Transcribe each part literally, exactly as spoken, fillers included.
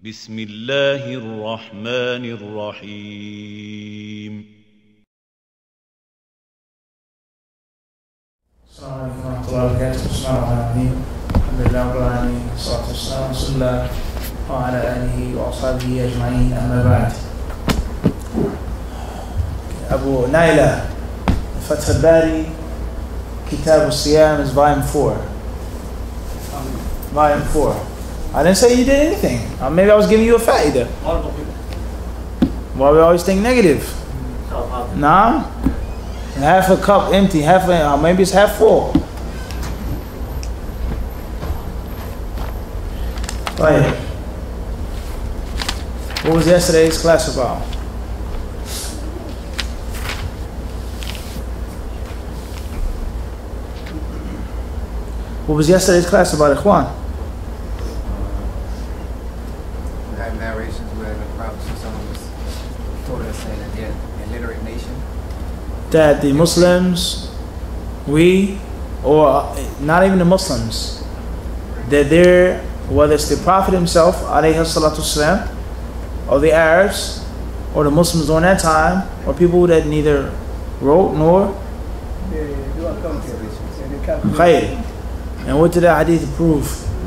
بسم الله الرحمن الرحيم. السلام عليكم ورحمة الله وبركاته. بسم الله الرحمن الرحيم. الحمد لله رب العالمين، والصلاة والسلام على رسول الله وعلى آله وأصحابه أجمعين، أما بعد. Abu Naila, Fath al-Bari, Kitab al-Siyam is volume four. Volume four. I didn't say you did anything. Uh, maybe I was giving you a fa'idah. Why we always think negative? Nah. Half a cup empty, half a, uh, maybe it's half full. Right. What was yesterday's class about? What was yesterday's class about, Ikhwan? We had narrations where the Prophet was told us saying that they're an illiterate nation. That the Muslims, we, or not even the Muslims, that they're, whether it's the Prophet himself, alayhi salatu wasalam, or the Arabs, or the Muslims during that time, or people that neither wrote nor khayr. And what did that hadith prove?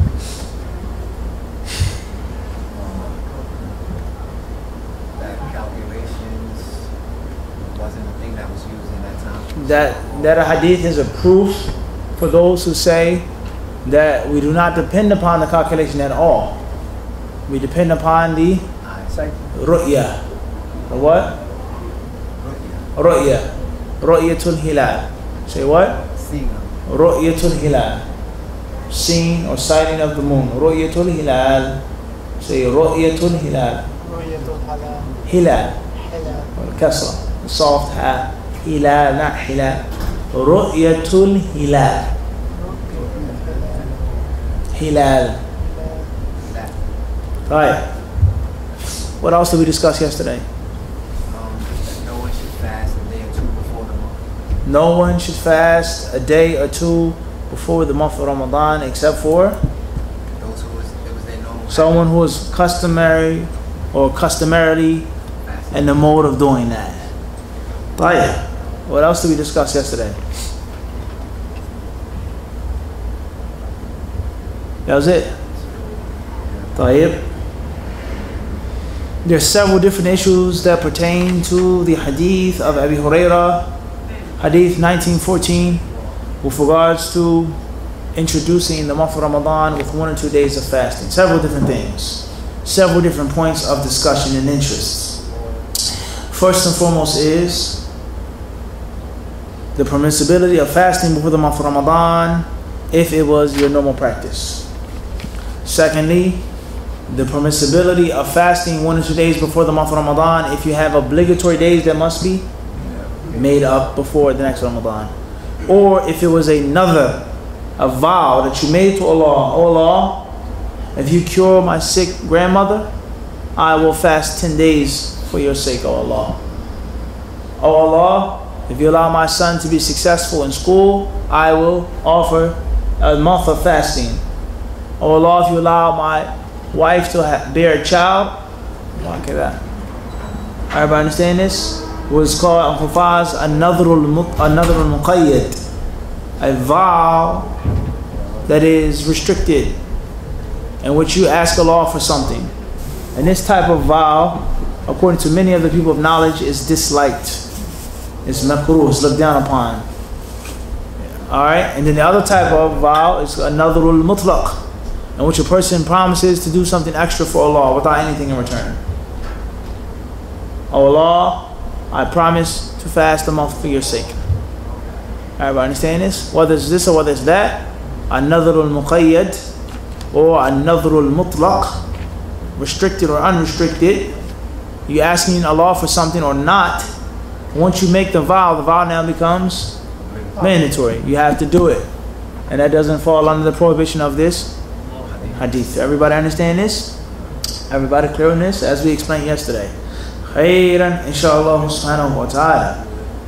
That calculations wasn't a thing that was used in that time. That, that a hadith is a proof for those who say that we do not depend upon the calculation at all. We depend upon the ru'ya. The what? Ru'ya. Ru'yatul hilal. Say what? Seeing them. Ru'yatul hilal. Seeing or sighting of the moon. Ru'yatul hilal. Say ru'yatul hilal. Hilal. Al-kasra. Soft ha. Hilal, not hilal. Ru'yatul hilal. Hilal. Right. What else did we discuss yesterday? Um, that no one should fast a day or two before the month. No one should fast a day or two before the month of Ramadan, except for Those who was, it was their normal someone who is customary or customarily fasting. in the mode of doing that. Right. What else did we discuss yesterday? That was it. Tayyib. There are several different issues that pertain to the hadith of Abi Hurairah, hadith nineteen fourteen, with regards to introducing the month of Ramadan with one or two days of fasting. Several different things. Several different points of discussion and interests. First and foremost is the permissibility of fasting before the month of Ramadan if it was your normal practice. Secondly, the permissibility of fasting one or two days before the month of Ramadan if you have obligatory days that must be made up before the next Ramadan. Or if it was another, a vow that you made to Allah, oh Allah, if you cure my sick grandmother, I will fast ten days for your sake, oh Allah. Oh Allah, if you allow my son to be successful in school, I will offer a month of fasting. Oh Allah, if you allow my wife to ha- bear a child, look at that. Everybody understand this? Was called Hufaz An-Nadhrul Muqayyad, a vow that is restricted, in which you ask Allah for something. And this type of vow, according to many of the people of knowledge, is disliked. It's makruh, it's looked down upon. Alright, and then the other type of vow is An-Nadhrul Mutlaq, in which a person promises to do something extra for Allah without anything in return. Oh Allah, I promise to fast a month for your sake. Everybody understand this? Whether it's this or whether it's that, An-Nadhrul Muqayyad or An-Nadhrul Mutlaq, restricted or unrestricted, you asking Allah for something or not, once you make the vow, the vow now becomes mandatory. You have to do it. And that doesn't fall under the prohibition of this hadith. Everybody understand this? Everybody clear on this? As we explained yesterday. Khairan, inshallah subhanahu wa ta'ala.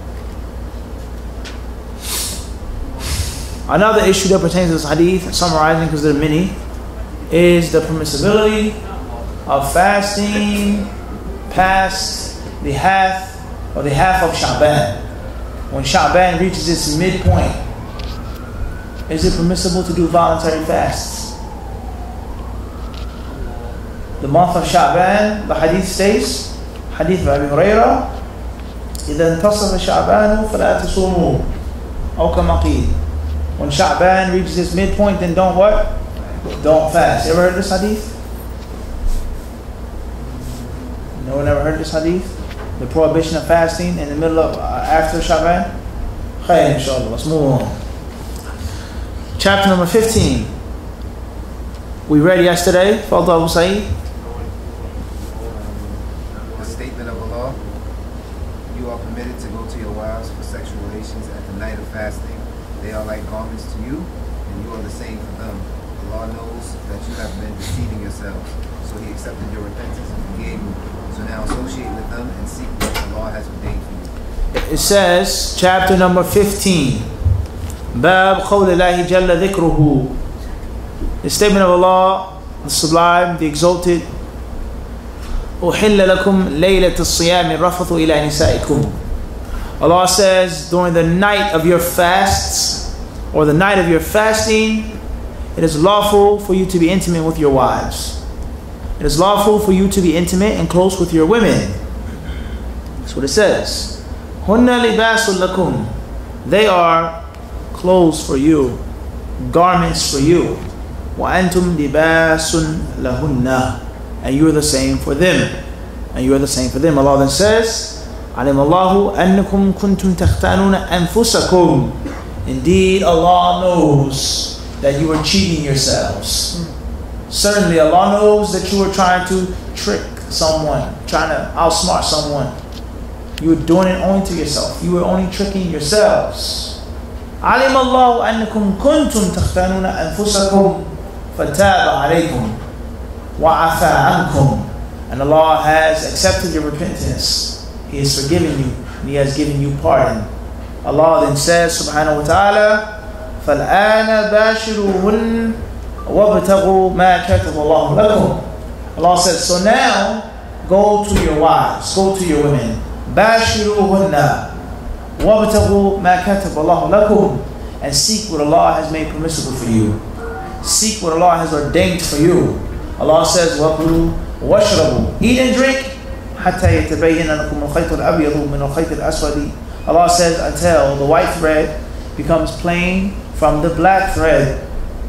Another issue that pertains to this hadith, summarizing because there are many, is the permissibility of fasting past the half or the half of Sha'ban. When Sha'ban reaches its midpoint, is it permissible to do voluntary fasts? The month of Sha'ban, the hadith states, hadith of Abi Hurairah, إذا انتصف شعبان فلا تصوموا أو كما قيل. When Sha'ban reaches its midpoint, then don't what? Don't fast. You ever heard this hadith? No one ever heard this hadith? The prohibition of fasting in the middle of, uh, after Sha'ban? Khair, inshallah. Let's move on. Chapter number fifteen. We read yesterday. Fadl Abu Sa'id. The statement of Allah: you are permitted to go to your wives for sexual relations at the night of fasting. They are like garments to you, and you are the same for them. Allah knows that you have been deceiving yourselves, so He accepted your repentance and forgave you. So now associate with them and seek what Allah has ordained for you. It says, chapter number fifteen. Bab qawlillahi jalla dhikruhu. The statement of Allah, the sublime, the exalted. أُحِلَّ لَكُمْ لَيْلَةَ الصِّيَامِ الرَّفَثُ إِلَى نِسَائِكُمْ. Allah says, during the night of your fasts, or the night of your fasting, it is lawful for you to be intimate with your wives. It is lawful for you to be intimate and close with your women. That's what it says. هُنَّ لِبَاسٌ لَكُمْ. They are clothes for you, garments for you. وَأَنْتُمْ لِبَاسٌ لَهُنَّ. And you are the same for them. And you are the same for them. Allah then says, عَلِمَ اللَّهُ أَنَّكُمْ كُنْتُمْ تَخْتَانُونَ أَنفُسَكُمْ. Indeed, Allah knows that you are cheating yourselves. Certainly, Allah knows that you were trying to trick someone, trying to outsmart someone. You were doing it only to yourself. You were only tricking yourselves. عَلِمَ اللَّهُ أَنَّكُمْ كُنْتُمْ تَخْتَانُونَ أَنفُسَكُمْ فَتَابَ عَلَيْكُمْ وَعَفَى عَنْكُمْ. And Allah has accepted your repentance. He has forgiven you, and He has given you pardon. Allah then says, subhanahu wa ta'ala, فَالْآنَ بَاشِرُوهُنَّ وَابْتَغُوا مَا كَتَبَ اللَّهُ لَكُمْ. Allah says, so now, go to your wives, go to your women. بَاشِرُوهُنَّ وَابْتَغُوا مَا كَتَبَ اللَّهُ لَكُمْ. And seek what Allah has made permissible for you. Seek what Allah has ordained for you. Allah says, وَكُلُوا وَاشْرَبُوا. Eat and drink. حَتَّى يَتَبَيَّنَ لَكُمُ الْخَيْطُ الْأَبْيَضُ مِنَ الْخَيْطِ الْأَسْوَدِ. Allah says, until the white thread becomes plain from the black thread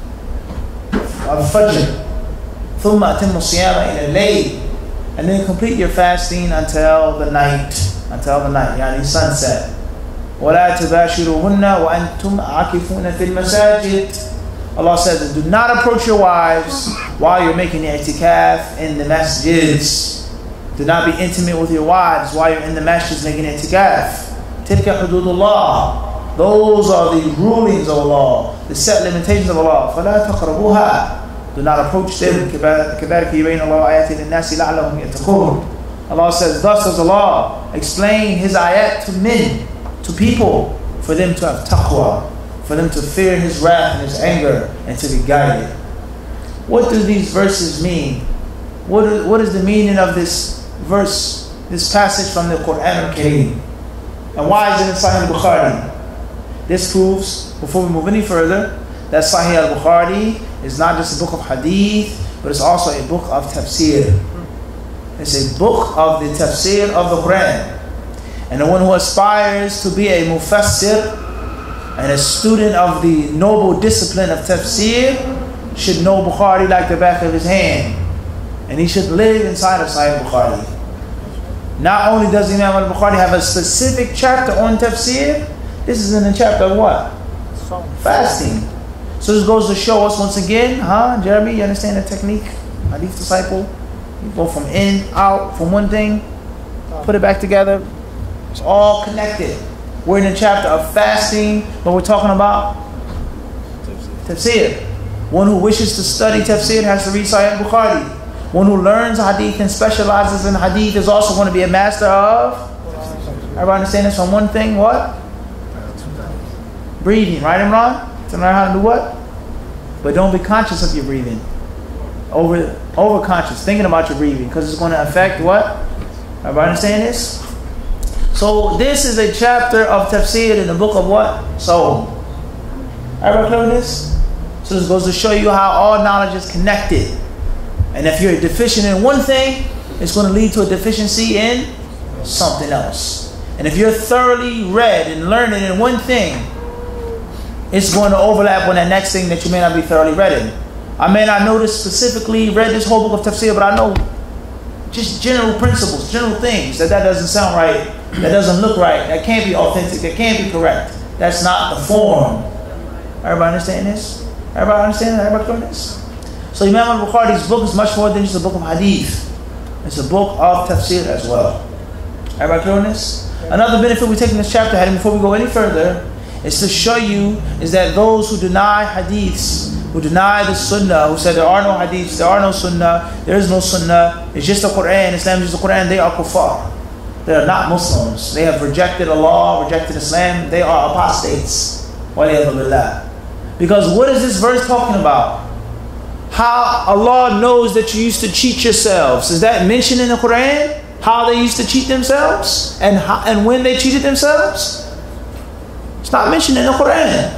of Fajr. ثُمَّ أَتِمُّ الصِّيَامَ إِلَى اللَّيْلِ. And then complete your fasting until the night. Until the night, yani sunset. وَلَا تُبَاشِرُوهُنَّ وَأَنْتُمْ عَاكِفُونَ فِي الْمَسَاجِدِ. Allah says, do not approach your wives while you're making the i'tikaf in the masjids. Do not be intimate with your wives while you're in the masjids making i'tikaf. Tilka hududullah. Those are the rulings of Allah, the set limitations of Allah. فَلَا تَقْرَبُوهَا. Do not approach them. كَذَلِكَ يُبَيِّنُ اللَّهُ آيَاتِهِ لِلنَّاسِ لَعَلَّهُمْ يَتَّقُونَ. Allah says, thus does Allah explain His ayat to men, to people, for them to have taqwa, for them to fear His wrath and His anger, and to be guided. What do these verses mean? What is, what is the meaning of this verse, this passage from the Quran al-Kareem? And why is it in Sahih Al-Bukhari? This proves, before we move any further, that Sahih Al-Bukhari is not just a book of hadith, but it's also a book of tafsir. It's a book of the tafsir of the Quran. And the one who aspires to be a mufassir and a student of the noble discipline of tafsir should know Bukhari like the back of his hand. And he should live inside of Sahih Bukhari. Not only does Imam al-Bukhari have a specific chapter on tafsir, this is in the chapter of what? Fasting. So this goes to show us once again, huh, Jeremy, you understand the technique? Hadith disciple. You go from in, out, from one thing, put it back together. It's all connected. We're in the chapter of fasting, but we're talking about tafsir. One who wishes to study tafsir has to read Sahih Al-Bukhari. One who learns hadith and specializes in hadith is also going to be a master of, everybody understand this from one thing, what? Breathing, right, Imran? To learn how to do what? But don't be conscious of your breathing. over over conscious, thinking about your breathing, because it's going to affect what? Everybody understand this? So this is a chapter of tafsir in the book of what? Soul. Everybody clear with this? So this goes to show you how all knowledge is connected. And if you're deficient in one thing, it's going to lead to a deficiency in something else. And if you're thoroughly read and learning in one thing, it's going to overlap on that next thing that you may not be thoroughly read in. I may not know this specifically, read this whole book of tafsir, but I know just general principles, general things, that that doesn't sound right, that doesn't look right, that can't be authentic, that can't be correct. That's not the form. Everybody understand this? Everybody understand that? Everybody clear this? So Imam Al-Bukhari's book is much more than just a book of hadith. It's a book of tafsir as well. Everybody clear on this? Another benefit we take in this chapter, before we go any further, is to show you is that those who deny hadiths, who deny the sunnah, who said there are no hadiths, there are no sunnah, there is no sunnah, it's just the Quran, Islam is just the Quran, they are kuffar. They are not Muslims. They have rejected Allah, rejected Islam, they are apostates. Because what is this verse talking about? How Allah knows that you used to cheat yourselves. Is that mentioned in the Quran? How they used to cheat themselves? And, how, and when they cheated themselves? It's not mentioned in the Quran.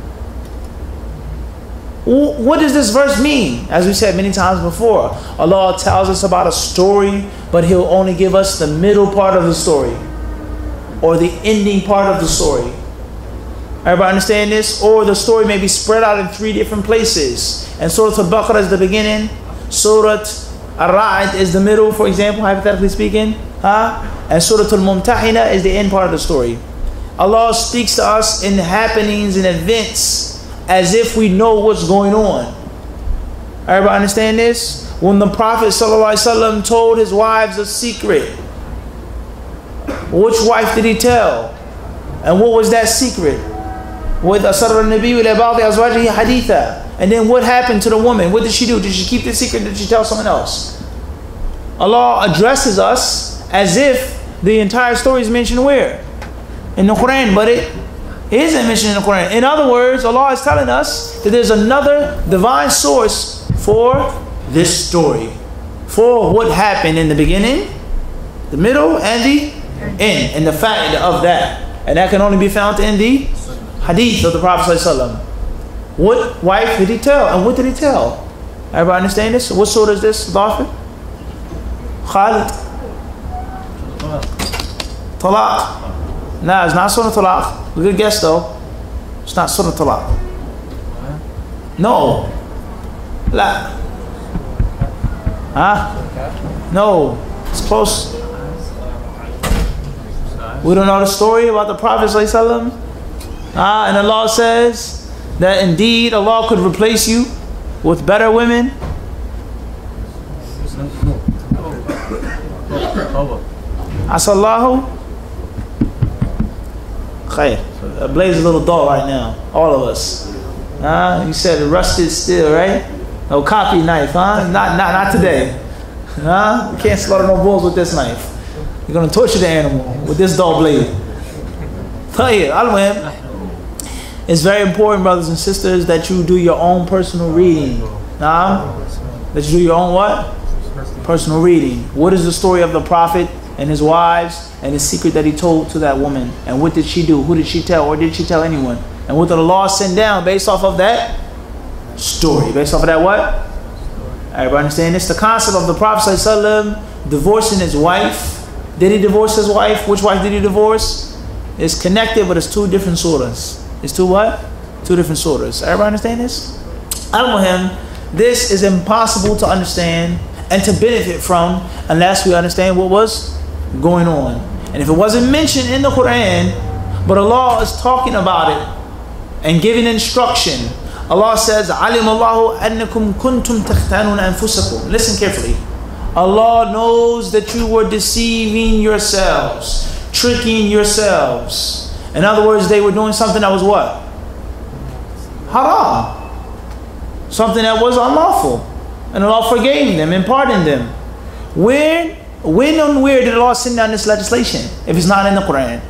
What does this verse mean? As we said many times before, Allah tells us about a story, but He'll only give us the middle part of the story, or the ending part of the story. Everybody understand this? Or the story may be spread out in three different places. And Surah Al-Baqarah is the beginning, Surah Al-Ra'd is the middle, for example, hypothetically speaking, huh? And Surah Al-Mumtahina is the end part of the story. Allah speaks to us in happenings and events as if we know what's going on. Everybody understand this? When the Prophet ﷺ told his wives a secret, which wife did he tell? And what was that secret? With asarra an-nabiyyu ila ba'di azwajihi haditha. And then what happened to the woman? What did she do? Did she keep the secret? Did she tell someone else? Allah addresses us as if the entire story is mentioned where? In the Quran, but it isn't mentioned in the Quran. In other words, Allah is telling us that there's another divine source for this story, for what happened in the beginning, the middle, and the end, and the fact of that. And that can only be found in the hadith of the Prophet ﷺ. What wife did he tell? And what did he tell? Everybody understand this? What surah is this, Dafi? Khalid? Talaq. Nah, it's not Surah Talaq. Good guess though. It's not Surah Talaq. No. La. Huh? No. It's close. We don't know the story about the Prophet ﷺ. Ah, and Allah says that indeed Allah could replace you with better women. Asallahu khair. Blaze a little dull right now. All of us. Ah, you said rusted steel, right? No copy knife, huh? Not not not today. Huh? You can't slaughter no bulls with this knife. You're gonna torture the animal with this dull blade. It's very important, brothers and sisters, that you do your own personal reading. Nah? That you do your own what? Personal reading. What is the story of the Prophet and his wives and the secret that he told to that woman? And what did she do? Who did she tell? Or did she tell anyone? And what did Allah send down based off of that story? Based off of that what? Everybody understand this? The concept of the Prophet ﷺ divorcing his wife. Did he divorce his wife? Which wife did he divorce? It's connected, but it's two different surahs. It's two what? Two different surahs. Everybody understand this? Al-Muhim, this is impossible to understand and to benefit from unless we understand what was going on. And if it wasn't mentioned in the Quran, but Allah is talking about it and giving instruction, Allah says, "Alim Allahu annakum kuntum takhtanun anfusakum." Listen carefully. Allah knows that you were deceiving yourselves, tricking yourselves. In other words, they were doing something that was what? Haram. Something that was unlawful. And Allah forgave them and pardoned them. When, when and where did Allah send down this legislation if it's not in the Quran?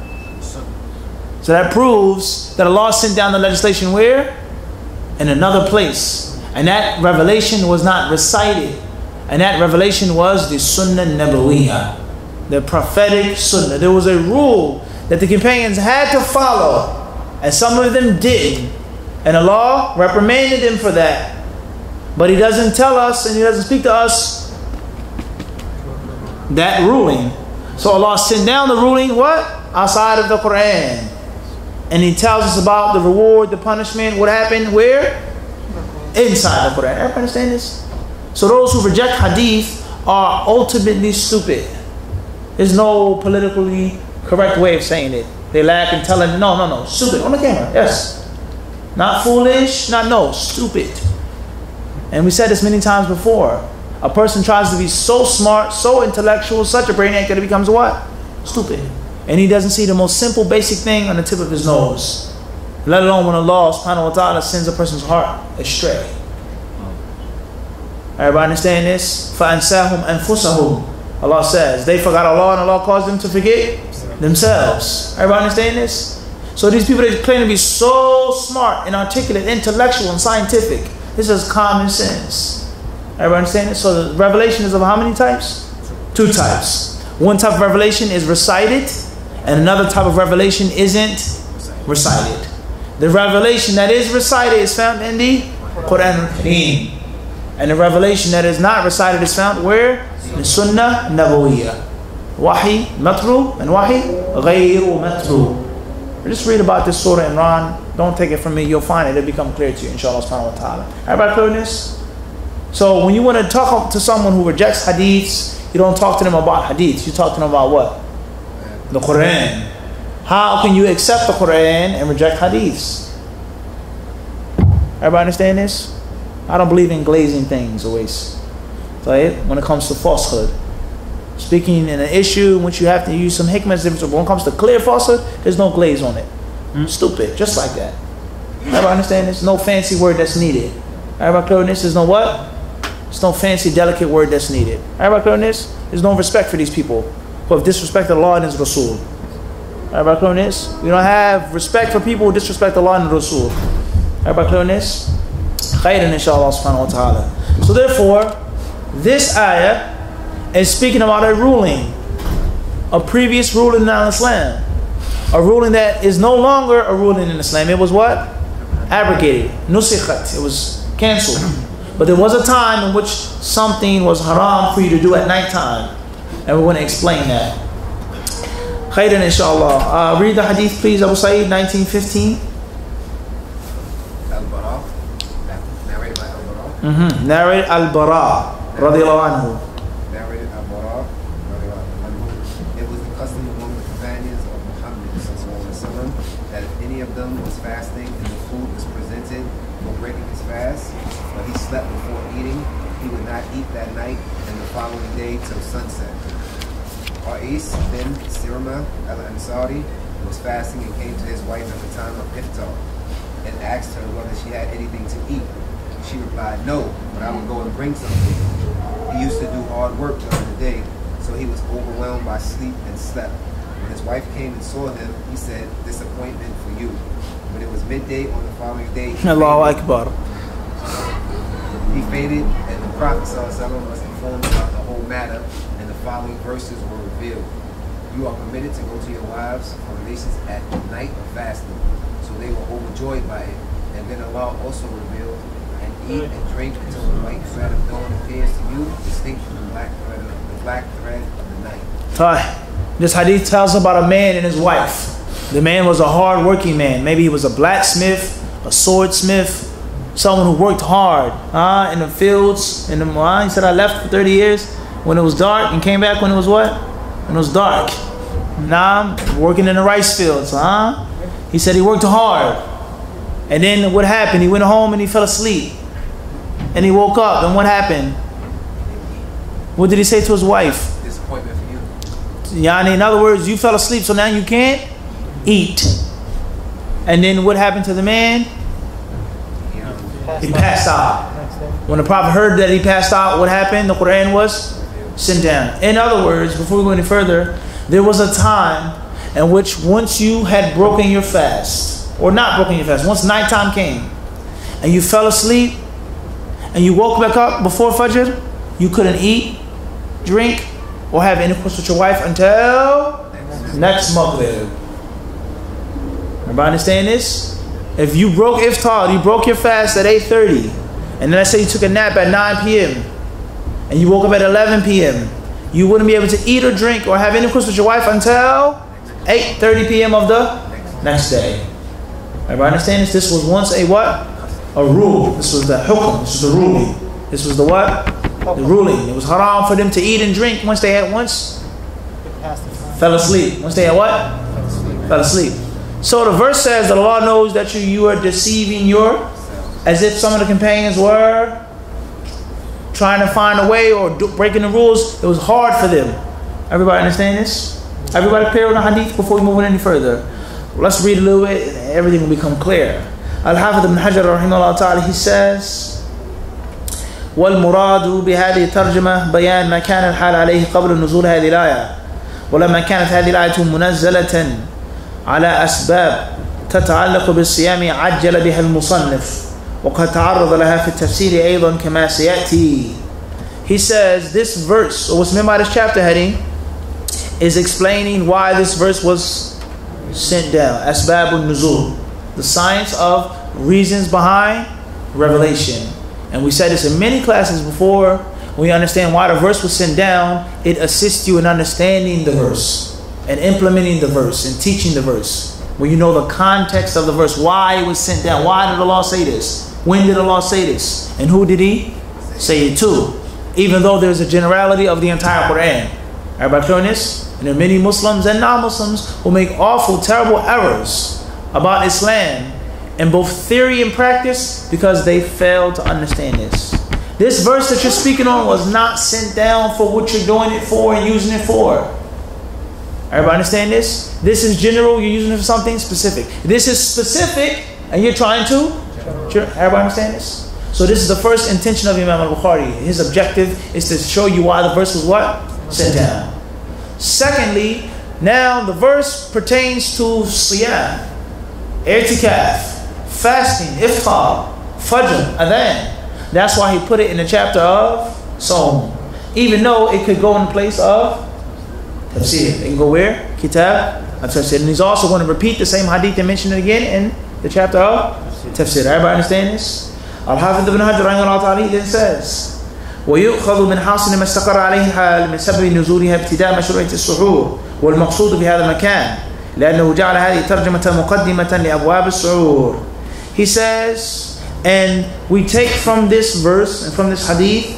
So that proves that Allah sent down the legislation where? In another place. And that revelation was not recited. And that revelation was the Sunnah Nabawiyah, the prophetic Sunnah. There was a rule that the companions had to follow, and some of them did. And Allah reprimanded them for that. But He doesn't tell us, and He doesn't speak to us that ruling. So Allah sent down the ruling, what? Outside of the Quran. And He tells us about the reward, the punishment, what happened, where? Inside the Quran. Everybody understand this? So those who reject hadith are ultimately stupid. There's no politically correct way of saying it. They lack intelligence. No, no, no. Stupid. On the camera. Yes. Not foolish. Not no. Stupid. And we said this many times before. A person tries to be so smart, so intellectual, such a brainiac that he becomes what? Stupid. And he doesn't see the most simple, basic thing on the tip of his nose. Let alone when Allah subhanahu wa ta'ala sends a person's heart astray. Everybody understand this? فَأَنْسَاهُمْ أَنفُسَهُمْ. Allah says, they forgot Allah and Allah caused them to forget themselves. Everybody understand this? So these people, they claim to be so smart and articulate, intellectual and scientific. This is common sense. Everybody understand this? So the revelation is of how many types? Two types. One type of revelation is recited, and another type of revelation isn't recited. The revelation that is recited is found in the Quran al-Kareem. And the revelation that is not recited is found where? In Sunnah Nabawiyah. Wahi matru and Wahi ghayru matru. Just read about this surah Imran. Don't take it from me. You'll find it. It'll become clear to you, inshallah subhanahu wa ta'ala. Everybody clear on this? So when you want to talk to someone who rejects hadiths, you don't talk to them about hadiths. You talk to them about what? The Quran. How can you accept the Quran and reject hadiths? Everybody understand this? I don't believe in glazing things always. So when it comes to falsehood, speaking in an issue in which you have to use some hikmah, but when it comes to clear falsehood, there's no glaze on it. Mm-hmm. Stupid, just like that. Everybody understand this? No fancy word that's needed. Everybody clear on this? There's no what? There's no fancy, delicate word that's needed. Everybody clear on this? There's no respect for these people who have disrespected Allah and His Rasul. Everybody clear on this? We don't have respect for people who disrespect Allah and the Rasul. Everybody clear on this? Khairan inshallah subhanahu wa ta'ala. So therefore, this ayah is speaking about a ruling, a previous ruling in Islam, a ruling that is no longer a ruling in Islam. It was what? Abrogated, nusikhat. It was cancelled. But there was a time in which something was haram for you to do at nighttime, and we want to explain that. Khairan inshallah. Uh, read the hadith please, Abu Sa'id, nineteen fifteen. Al-Bara, narrated by Al-Bara. Mm-hmm. Narrated Al-Bara, radiallahu anhu. Narrated Al-Bara, radiallahu anhu. It was the custom among the companions of Muhammad sallallahu alaihi wasallam that if any of them was fasting and the food was presented for breaking his fast, but he slept before eating, he would not eat that night and the following day till sunset. Qais bin Sirma al-Ansari was fasting and came to his wife at the time of iftar and asked her whether she had anything to eat. She replied, no, but I will go and bring something. He used to do hard work during the day, so he was overwhelmed by sleep and slept. When his wife came and saw him, he said, disappointment for you. When it was midday on the following day, Allahu Akbar. He faded, and the Prophet ﷺ was informed about the whole matter, and the following verses were revealed. You are permitted to go to your wives for relations at night of fasting. So they were overjoyed by it. And then Allah also revealed, and eat and drink until the white thread of dawn appears to you, distinct from the black thread of the black thread of the night. Right. This hadith tells about a man and his wife. The man was a hard-working man. Maybe he was a blacksmith, a swordsmith, someone who worked hard uh, in the fields. In the, uh, he said, I left for thirty years when it was dark and came back when it was what? When it was dark. Now I'm working in the rice fields. Huh? He said he worked hard. And then what happened? He went home and he fell asleep. And he woke up. And what happened? What did he say to his wife? Disappointment for you. Yani, in other words, you fell asleep, so now you can't eat. And then what happened to the man? He passed out. When the Prophet heard that he passed out, what happened? The Quran was sent down. In other words, before we go any further, there was a time in which once you had broken your fast, or not broken your fast, once nighttime came, and you fell asleep, and you woke back up before Fajr, you couldn't eat, drink, or have intercourse with your wife until next Maghrib. Everybody understand this? If you broke iftar, you broke your fast at eight thirty, and then let's say you took a nap at nine p m and you woke up at eleven p m, you wouldn't be able to eat or drink or have intercourse with your wife until eight thirty p m of the next day. Everybody understand this? This was once a what? A rule. This was the hukm. This was the ruling. This was the what? The ruling. It was haram for them to eat and drink once they had once fell asleep. Once they had what? Fell asleep. So the verse says that Allah knows that you, you are deceiving your, as if some of the companions were trying to find a way or do, breaking the rules. It was hard for them. Everybody understand this? Everybody clear on the hadith before we move on any further? Let's read a little bit and everything will become clear. Al-Hafidh ibn Hajar rahimahullah ta'ala, he says, والمراد بهذه الترجمة بيان ما كان الحال عليه قبل نزول هذه الآية ولما كانت هذه الآية منزلة على أسباب تتعلق بالصيام عجل بها المصنف وقد تعرض لها في التفسير أيضا كما سيأتي. He says this verse, or what's meant by this chapter heading, is explaining why this verse was sent down. Asbab al-Nuzul, the science of reasons behind revelation. And we said this in many classes before. When you understand why the verse was sent down, it assists you in understanding the verse and implementing the verse and teaching the verse. When you know the context of the verse, why it was sent down, why did Allah say this, when did Allah say this, and who did He say it to? Even though there's a generality of the entire Quran. Everybody clear on this? And there are many Muslims and non-Muslims who make awful, terrible errors about Islam in both theory and practice because they fail to understand this. This verse that you're speaking on was not sent down for what you're doing it for and using it for. Everybody understand this? This is general, you're using it for something specific. This is specific and you're trying to? Everybody understand this? So this is the first intention of Imam Al-Bukhari. His objective is to show you why the verse was what? Sent down. Secondly, now the verse pertains to siyam, i'tikaf, fasting, iftar, fajr, adhan. That's why he put it in the chapter of Sawm. Even though it could go in the place of tafsir. It can go where? Kitab of tafsir. And he's also going to repeat the same hadith and mention it again in the chapter of tafsir. Everybody understand this? Al-Hafidh ibn Hajar rahimahullah ta'ala then says, ويؤخذ من حاصل ما استقر عليه الحال من سبب نزولها ابتداء مشروعية السحور والمقصود بهذا المكان لأنه جعل هذه ترجمة مقدمة لأبواب السحور. He says, and we take from this verse and from this hadith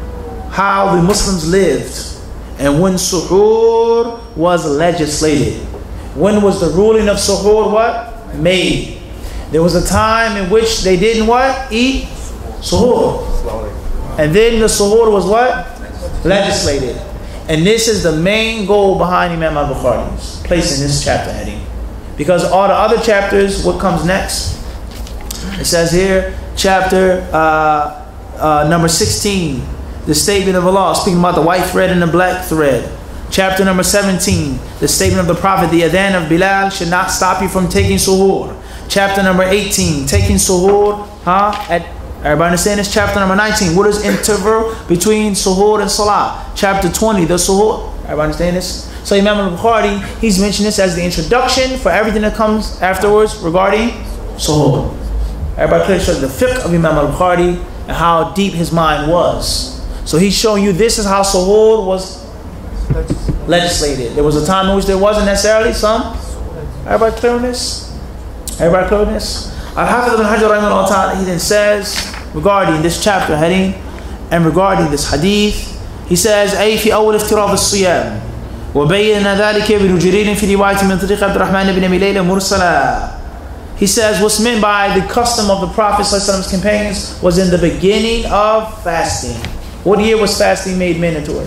how the Muslims lived and when suhoor was legislated. When was the ruling of suhoor what? Made. There was a time in which they didn't what? Eat suhoor. And then the suhoor was what? Legislated. And this is the main goal behind Imam Al-Bukhari's place in this chapter heading. Because all the other chapters, what comes next? It says here, chapter uh, uh, number sixteen, the statement of Allah, speaking about the white thread and the black thread. Chapter number seventeen, the statement of the Prophet, the adhan of Bilal should not stop you from taking suhoor. Chapter number eighteen, taking suhoor, huh? At, everybody understand this? Chapter number nineteen, what is interval between suhoor and salah? Chapter twenty, the suhoor. Everybody understand this? So Imam Al-Bukhari, he's mentioned this as the introduction for everything that comes afterwards regarding suhoor. Everybody clearly shows the fiqh of Imam Al-Bukhari and how deep his mind was. So he's showing you this is how suhoor was legislated. There was a time in which there wasn't necessarily some. Everybody clear on this? Everybody clear on this? Al-Hafidh ibn Hajar rahimahullah ta'ala, he then says regarding this chapter heading and regarding this hadith, he says أي في أول افتراض الصيام وبين ذلك ابن جرير في رواية من طريق عبد الرحمن بن أبي ليلى مرسلا. He says what's meant by the custom of the Prophet's companions was in the beginning of fasting. What year was fasting made mandatory?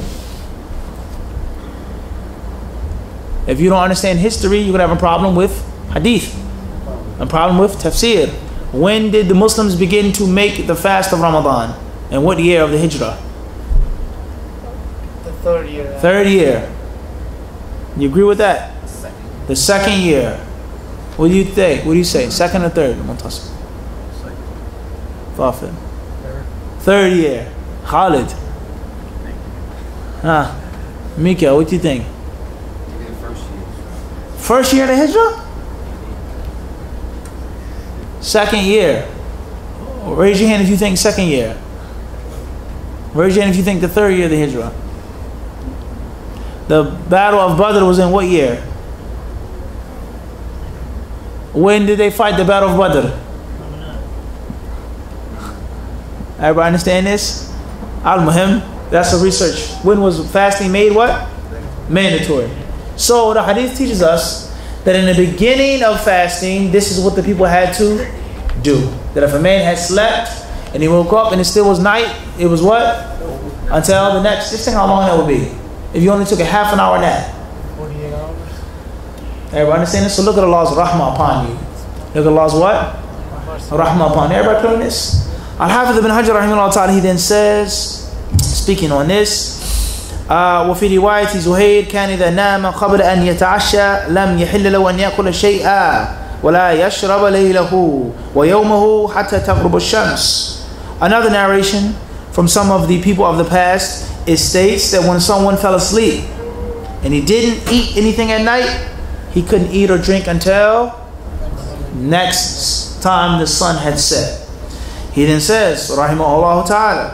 If you don't understand history, you're going to have a problem with hadith, a problem with tafsir. When did the Muslims begin to make the fast of Ramadan? And what year of the Hijrah? The third year. Third year. You agree with that? The second year. What do you think? What do you say? Second or third? Second. Third. Third year. Khalid. Huh? Mika, what do you think? First year. First year of the Hijrah? Second year. Raise your hand if you think second year. Raise your hand if you think the third year of the Hijrah. The Battle of Badr was in what year? When did they fight the Battle of Badr? Everybody understand this? Al-Muhim, that's the research. When was fasting made what? Mandatory. So the hadith teaches us that in the beginning of fasting, this is what the people had to do. That if a man had slept and he woke up and it still was night, it was what? Until the next, just think how long that would be. If you only took a half an hour nap. forty-eight hours. Everybody understand this? So look at Allah's rahmah upon you. Look at Allah's what? Rahmah upon you. Everybody clear on this? Al-Hafidh ibn Hajar rahimahullah ta'ala, he then says, speaking on this, وفي رواية زهير كان إذا نام قبل أن يتعشى لم يحل له أن يأكل شيئا ولا يشرب ليله ويومه حتى تغرب الشمس. Another narration from some of the people of the past, it states that when someone fell asleep and he didn't eat anything at night, he couldn't eat or drink until next time the sun had set. He then says, rahimahullah ta'ala,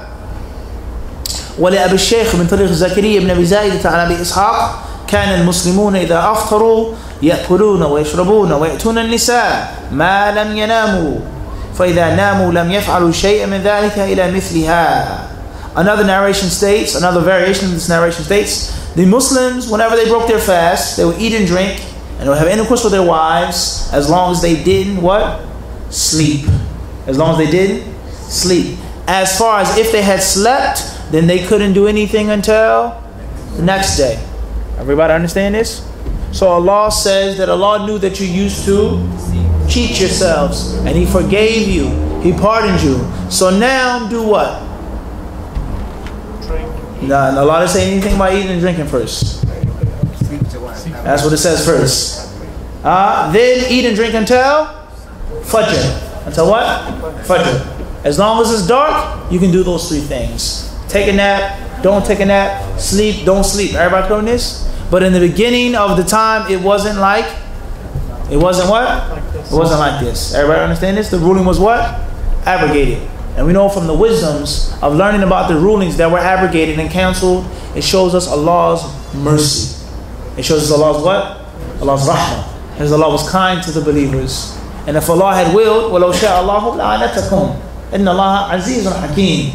ولأبي الشيخ من طريق زكريا بن أبي زايدة عن أبي إسحاق كان المسلمون إذا أفطروا يأكلون ويشربون ويأتون النساء ما لم يناموا فإذا ناموا لم يفعلوا شيئا من ذلك إلى مثلها. Another narration states, another variation of this narration states, the Muslims, whenever they broke their fast, they would eat and drink and they would have intercourse with their wives as long as they didn't what? Sleep. As long as they didn't sleep. As far as if they had slept, then they couldn't do anything until the next day. Everybody understand this? So Allah says that Allah knew that you used to cheat yourselves and He forgave you. He pardoned you. So now do what? Drink. No, Allah didn't say anything about eating and drinking first. That's what it says first. Uh, then eat and drink until Fajr. Until what? Fajr. As long as it's dark, you can do those three things. Take a nap, don't take a nap, sleep, don't sleep. Everybody clear on this? But in the beginning of the time, it wasn't like, it wasn't what? It wasn't like this. Everybody understand this? The ruling was what? Abrogated. And we know from the wisdoms of learning about the rulings that were abrogated and canceled, it shows us Allah's mercy. It shows us Allah's what? Allah's rahmah. As Allah was kind to the believers. And if Allah had willed, وَلَوْ شَاءَ اللَّهُ لَعَنَتَكُمْ إِنَّ اللَّهَ عَزِيزٌ حَكِيمٌ.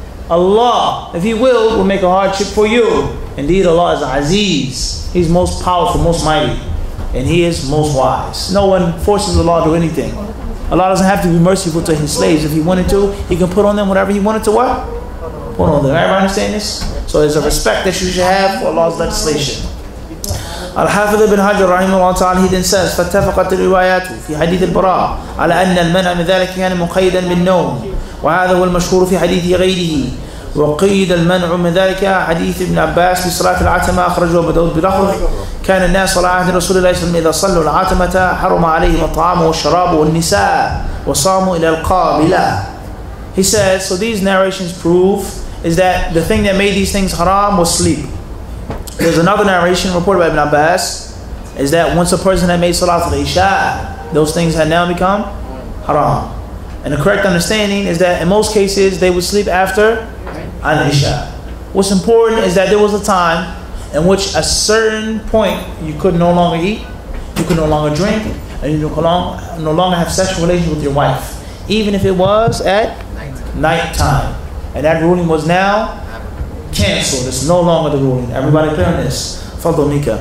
Allah, if He will, will make a hardship for you. Indeed, Allah is Aziz. He's most powerful, most mighty. And He is most wise. No one forces Allah to do anything. Allah doesn't have to be merciful to His slaves. If He wanted to, He can put on them whatever He wanted to what? Put on them. Everybody understand this? So there's a respect that you should have for Allah's legislation. Al-Hafidh ibn Hajar rahimahullah ta'ala, he then says, فَاتَّفَقَتِ الرِّوَايَاتُ فِي حديث البراء على أن المنع من ذلك كان مقيدا بالنوم وهذا هو المشهور في حديث غيره وقيد المنع من ذلك حديث ابن عباس بصلاة العتمة أخرجه أبو داود بلفظ كان الناس على عهد رسول الله صلى الله عليه وسلم إذا صلوا العتمة حرم عليهم الطعام والشراب والنساء وصاموا إلى القابلة. He says, so these narrations prove is that the thing that made these things haram was sleep. There's another narration reported by Ibn Abbas is that once a person had made Salat al-Isha, those things had now become haram. And the correct understanding is that in most cases they would sleep after al-Isha. What's important is that there was a time in which a certain point you could no longer eat, you could no longer drink, and you no longer, no longer have sexual relations with your wife, even if it was at night time. And that ruling was now canceled. It's no longer the ruling. Everybody clear on this? Fadl Mika.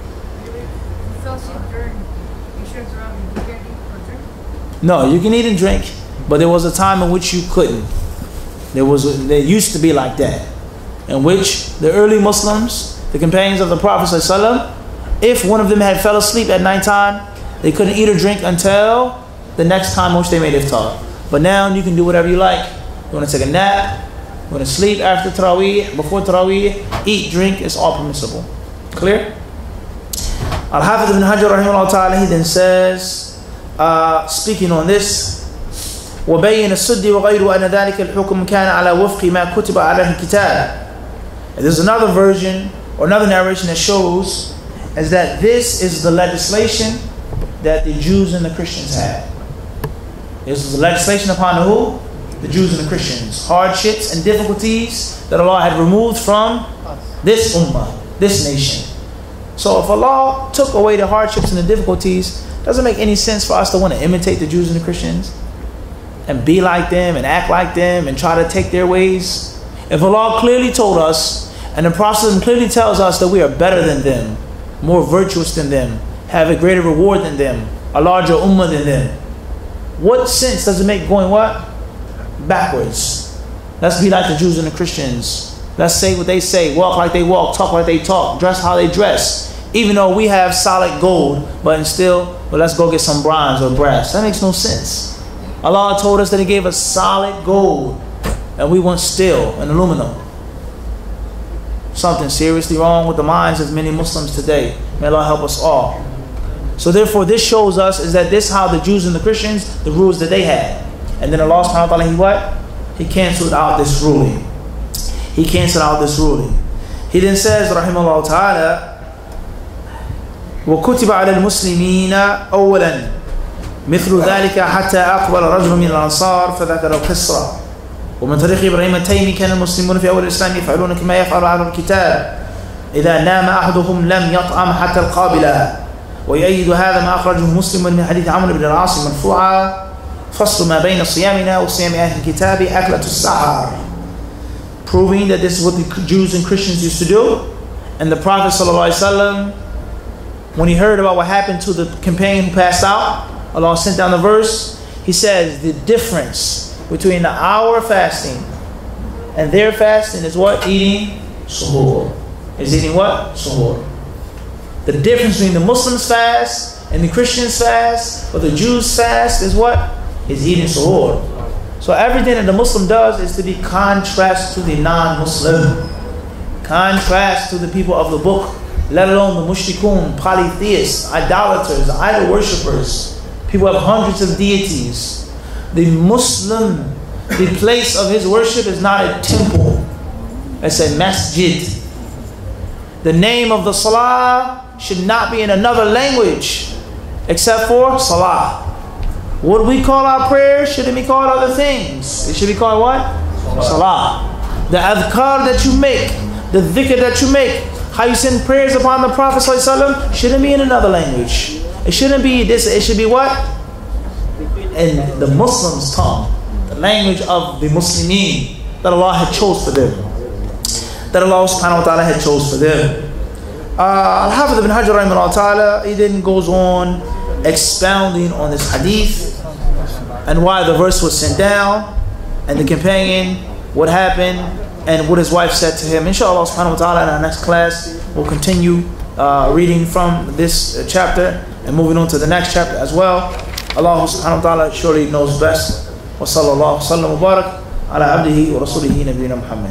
No, you can eat and drink, but there was a time in which you couldn't. There was, there used to be like that, in which the early Muslims, the companions of the Prophet ﷺ, if one of them had fell asleep at night time, they couldn't eat or drink until the next time in which they made iftar. But now you can do whatever you like. You want to take a nap, you want to sleep after Taraweeh, before Taraweeh, eat, drink, it's all permissible. Clear? Al-Hafidh ibn Hajar rahimahullah ta'ala, he then says, uh, speaking on this, وبين السد وغيره أن ذلك الحكم كان على وفق ما كتب على الكتاب. And there's another version or another narration that shows is that this is the legislation that the Jews and the Christians had. This is the legislation upon who? The Jews and the Christians. Hardships and difficulties that Allah had removed from this ummah, this nation. So if Allah took away the hardships and the difficulties, it doesn't make any sense for us to want to imitate the Jews and the Christians and be like them and act like them and try to take their ways. If Allah clearly told us, and the Prophet clearly tells us that we are better than them, more virtuous than them, have a greater reward than them, a larger ummah than them, what sense does it make going what? Backwards. Let's be like the Jews and the Christians. Let's say what they say, walk like they walk, talk like they talk, dress how they dress. Even though we have solid gold, but still, well, let's go get some bronze or brass. That makes no sense. Allah told us that He gave us solid gold, and we want steel and aluminum. Something seriously wrong with the minds of many Muslims today. May Allah help us all. So therefore, this shows us is that this is how the Jews and the Christians, the rules that they had. And then Allah subhanahu wa ta'ala, He what? He canceled out this ruling. He canceled out this ruling. He then says, rahimahullah ta'ala, وَكُتِبَ عَلَى الْمُسْلِمِينَ أَوَّلًا مثل ذلك حتى أقبل رجل من الأنصار فذكر القصة ومن طريق إبراهيم التيمي كان المسلمون في أول الإسلام يفعلون كما يفعل أهل الكتاب إذا نام أحدهم لم يطعم حتى القابلة ويؤيد هذا ما أخرجه مسلم من حديث عمرو بن العاص مرفوعا فصل ما بين صيامنا وصيام أهل الكتاب أكلة السحر, proving that this is what the Jews and Christians used to do. And the Prophet ﷺ, when he heard about what happened to the companion who passed out, Allah sent down the verse. He says the difference between the hour fasting and their fasting is what? Eating suhoor. Is eating what? Suhoor. The difference between the Muslims fast and the Christians fast, or the Jews fast, is what? Is eating suhoor. So everything that the Muslim does is to be contrast to the non-Muslim, contrast to the people of the book, let alone the mushrikun, polytheists, idolaters, idol worshippers. People have hundreds of deities. The Muslim, the place of his worship is not a temple. It's a masjid. The name of the salah should not be in another language except for salah. What we call our prayers shouldn't be called other things. It should be called what? Salah. The adhkar that you make, the dhikr that you make, how you send prayers upon the Prophet ﷺ shouldn't be in another language. It shouldn't be this, it should be what? In the Muslims' tongue, the language of the Muslimin that Allah had chose for them. That Allah subhanahu wa ta'ala had chose for them. Uh, Al-Hafidh ibn Hajar rahimahullah ta'ala, he then goes on expounding on this hadith and why the verse was sent down and the companion, what happened and what his wife said to him. Inshallah subhanahu wa ta'ala, in our next class we'll continue uh, reading from this uh, chapter and moving on to the next chapter as well. Allah subhanahu wa ta'ala surely knows best. Wa sallallahu sallam wa barak ala abdihi wa rasulihi nabiyina Muhammad.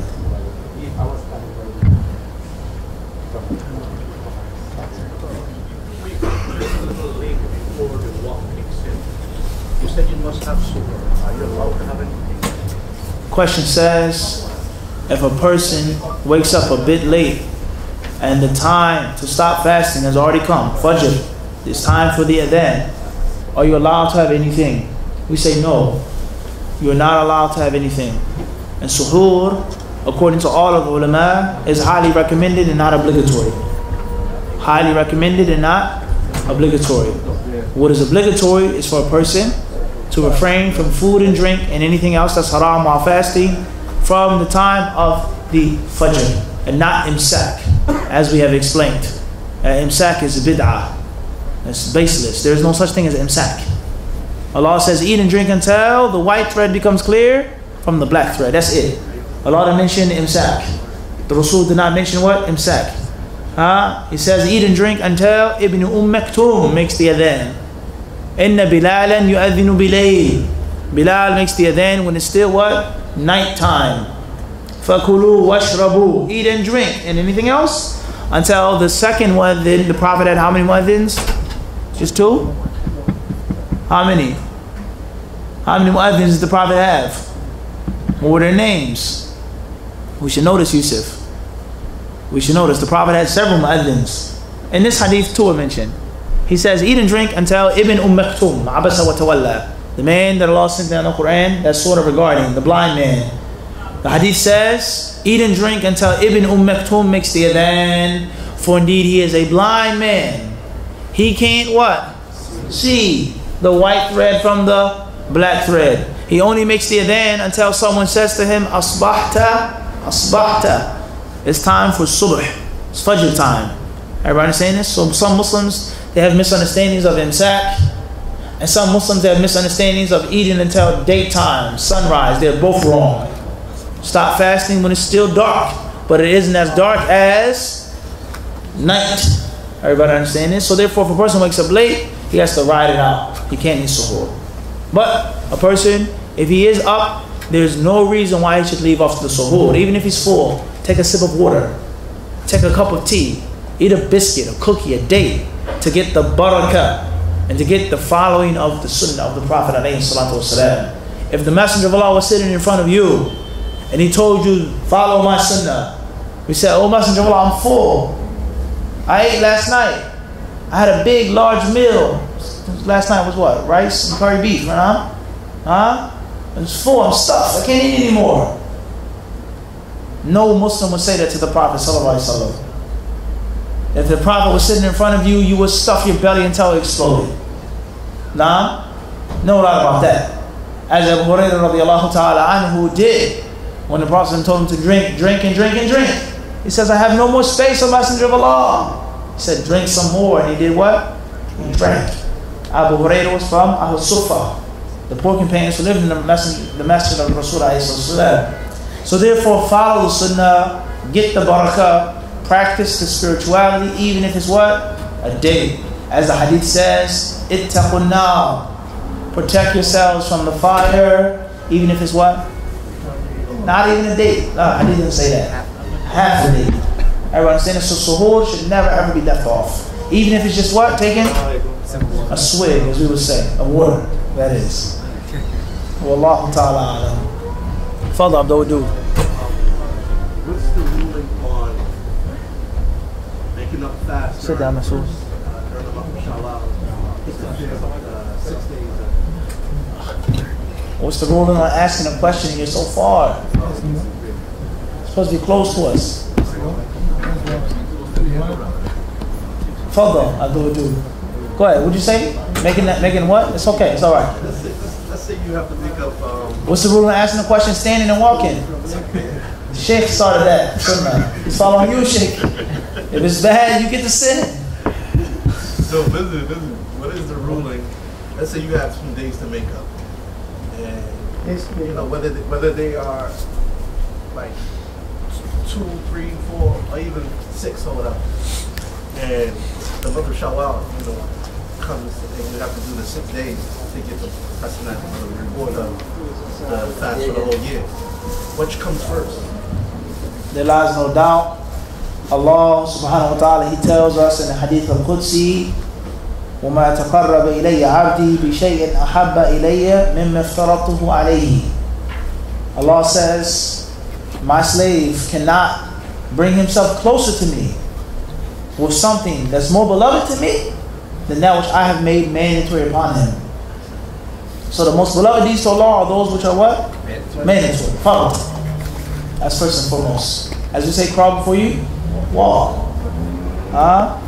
You said you must have suhoor. Are you allowed to have anything? Question says, if a person wakes up a bit late and the time to stop fasting has already come, Fajr, it's time for the adhan, are you allowed to have anything? We say no, you're not allowed to have anything. And suhoor, according to all of the ulama, is highly recommended and not obligatory. Highly recommended and not obligatory. What is obligatory is for a person to refrain from food and drink and anything else that's haram while fasting from the time of the Fajr, and not imsak, as we have explained. Uh, imsak is a bid'ah. It's baseless. There is no such thing as imsak. Allah says, eat and drink until the white thread becomes clear from the black thread. That's it. Allah didn't mention imsak. The Rasul did not mention what? Imsak. Huh? He says, eat and drink until Ibn Umm Maktoum makes the adhan. Inna Bilalan yu'adhinu bilayl. Bilal makes the adhan when it's still what? Night time. Fakulu washrabu. Eat and drink. And anything else? Until the second muadhin. The Prophet had how many muadhins? Just two? How many? How many mu'adhins did the Prophet have? What were their names? We should notice, Yusuf. We should notice the Prophet had several mu'adhins. In this hadith too I mentioned, he says, eat and drink until Ibn Umm Maktum, Abasa wa Tawalla, the man that Allah sent down the Quran, that's sort of regarding, the blind man. The hadith says, eat and drink until Ibn Umm Maktum makes the adhan, for indeed he is a blind man. He can't what? See the white thread from the black thread. He only makes the adhan until someone says to him, Asbahta, Asbahta. It's time for subh. It's fajr time. Everybody understand this? So some Muslims, they have misunderstandings of imsak, and some Muslims have misunderstandings of eating until daytime, sunrise. They're both wrong. Stop fasting when it's still dark, but it isn't as dark as night. Everybody understand this? So therefore, if a person wakes up late, he has to ride it out. He can't eat suhoor. But a person, if he is up, there's no reason why he should leave off the suhoor. Even if he's full, take a sip of water, take a cup of tea, eat a biscuit, a cookie, a date, to get the barakah and to get the following of the sunnah of the Prophet alayhi salatu wasalam. If the Messenger of Allah was sitting in front of you and he told you, follow my sunnah, we said, oh Messenger of Allah, I'm full. I ate last night. I had a big, large meal. Last night was what? Rice and curry beef, right? Huh? I was full, I'm stuffed, I can't eat anymore. No Muslim would say that to the Prophet sallallahu alaihi wasallam. If the Prophet was sitting in front of you, you would stuff your belly until it exploded. Nah? No doubt about that. As Abu Hurairah radiallahu ta'ala anhu did, when the Prophet told him to drink, drink and drink and drink. He says, I have no more space, O Messenger of Allah. He said, drink some more. And he did what? He drank. Abu Hurairah was from Ahl Sufa, the poor companions who lived in the masjid, the masjid of Rasul alayhi salatu. So therefore, follow the sunnah, get the barakah, practice the spirituality, even if it's what? A day. As the hadith says, ittaqun nar. Protect yourselves from the fire, even if it's what? Not even a day. No, I didn't say that. Half a day. Everyone understand? So suhoor should never ever be left off. Even if it's just what? Taking a swig, as we would say. A water, that is. Wallahu ta'ala alam. Father Abdul Wudu. What's the ruling on making up fast? Sit down, Masood. What's the ruling on asking a question and you're so far? It's supposed to be close to us. Fadal, Abdul Wudu. Go ahead, what'd you say? Making that, making what? It's okay, it's alright. Let's say, let's say you have to make up. Um, What's the ruling on asking a question standing and walking? Sheikh started that. He's following you, Sheikh. If it's bad, you get to sin. So, listen, listen. What is the ruling? Let's say you have some days to make up, and you know whether they, whether they are like two, three, four, or even six or whatever. And the month of Shawwal, you know, comes and you have to do the six days to get the personal the reward of the fast for the whole year. Which comes first? There lies no doubt. Allah subhanahu wa ta'ala, He tells us in the Hadith Al-Qudsi, وَمَا تَقَرَّبَ إِلَيَّ عَبْدِي بِشَيْءٍ أَحَبَّ إِلَيَّ مِمَّا افْتَرَضْتُهُ عَلَيْهِ. Allah says, my slave cannot bring himself closer to me with something that's more beloved to me than that which I have made mandatory upon him. So the most beloved deeds to Allah are those which are what? Mandatory. Follow. That's first and foremost. As we say, crawl before you walk. Huh?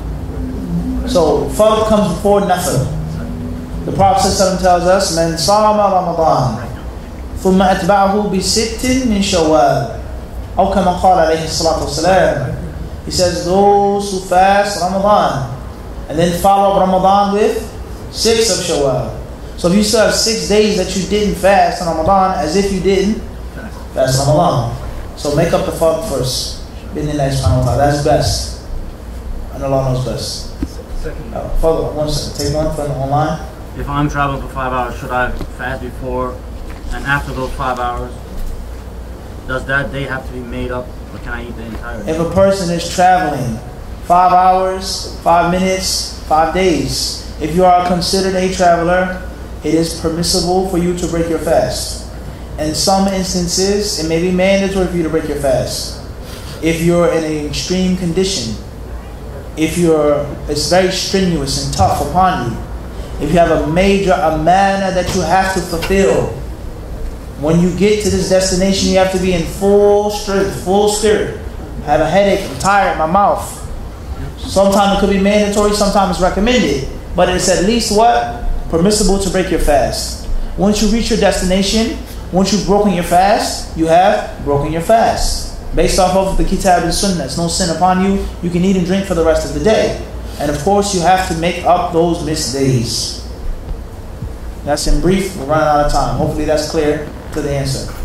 So fard comes before nafil. The Prophet ﷺ tells us, "Man sama Ramadan, thumma atba'ahu bi sittin min Shawwal." Aw kama qala alayhi salatu wasalam. He says, those who fast Ramadan and then follow Ramadan with six of Shawwal. So if you still have six days that you didn't fast in Ramadan, as if you didn't fast Ramadan. So make up the fard first. That's best. And Allah knows best. Uh, follow one second. Take one from the online. If I'm traveling for five hours, should I fast before and after those five hours? Does that day have to be made up, or can I eat the entire day? If a person is traveling five hours, five minutes, five days, if you are considered a traveler, it is permissible for you to break your fast. In some instances, it may be mandatory for you to break your fast. If you're in an extreme condition, if you're, it's very strenuous and tough upon you, if you have a major amana that you have to fulfill, when you get to this destination, you have to be in full strength, full spirit. I have a headache, I'm tired, my mouth. Sometimes it could be mandatory, sometimes it's recommended. But it's at least what? Permissible to break your fast. Once you reach your destination, once you've broken your fast, you have broken your fast. Based off of the Kitab and Sunnah, it's no sin upon you. You can eat and drink for the rest of the day. And of course, you have to make up those missed days. That's in brief. We're running out of time. Hopefully that's clear to the answer.